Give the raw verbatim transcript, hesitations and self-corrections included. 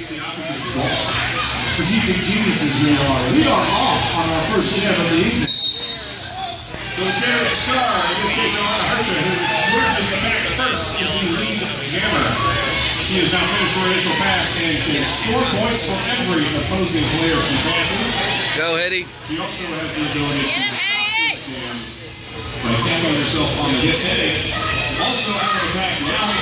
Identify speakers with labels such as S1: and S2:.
S1: the opposite ball. Strategic geniuses we are. We are off on our first hit of the evening. So it's Mary Star, in this case, Alana Harcher, who emerges the back at first is the lead jammer. She has now finished her initial pass and can score points for every opposing player she passes.
S2: Go, Hetty.
S1: She also has the ability
S3: Get him, Hetty!
S1: to by tapping herself on the hips. Hetty also out of the back now.